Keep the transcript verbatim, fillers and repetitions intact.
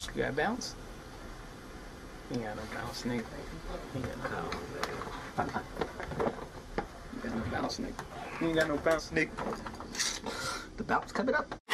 You got bounce? You ain't got no bounce, nigga. You ain't got no bounce. You got no bounce, nigga. You ain't got no bounce, nigga. The bounce coming up.